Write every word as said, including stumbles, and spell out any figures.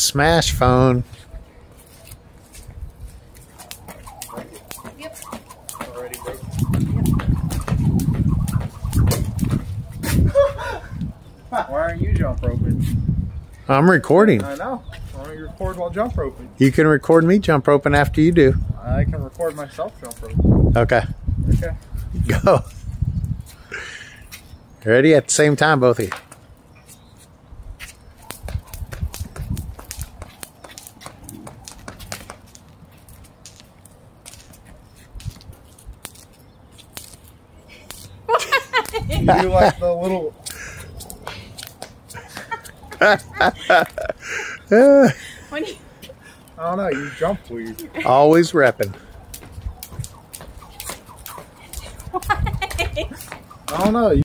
Smash phone. Yep. Already broke. Why aren't you jump roping? I'm recording. I know. Why don't you record while jump roping? You can record me jump roping after you do. I can record myself jump roping. Okay. Okay. Go. Ready? At the same time, both of you. You like the little... When you... I don't know, you jump weird. Always repping. I don't know.